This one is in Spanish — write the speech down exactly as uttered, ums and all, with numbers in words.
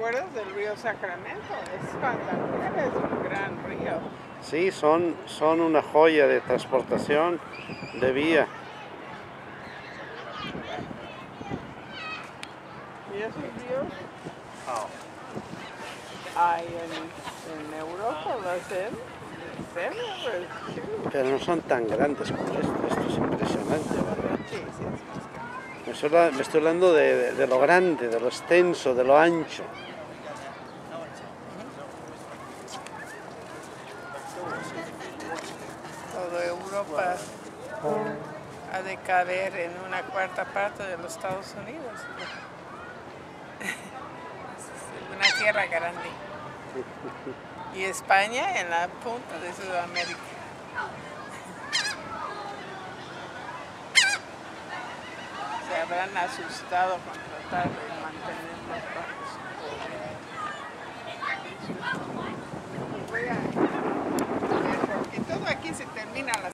acuerdas del río Sacramento? Es espectacular, es un gran río. Sí, son, son una joya de transportación de vía. ¿Y esos ríos? Hay en, en Europa, los en, en Pero no son tan grandes como esto. Esto es impresionante, ¿verdad? Sí, sí, es más grande. Me estoy, me estoy hablando de, de, de lo grande, de lo extenso, de lo ancho. Toda Europa ha de caber en una cuarta parte de los Estados Unidos. Es una tierra grande. Y España en la punta de Sudamérica. Se habrán asustado con tratar de mantenerlos bajo su poder.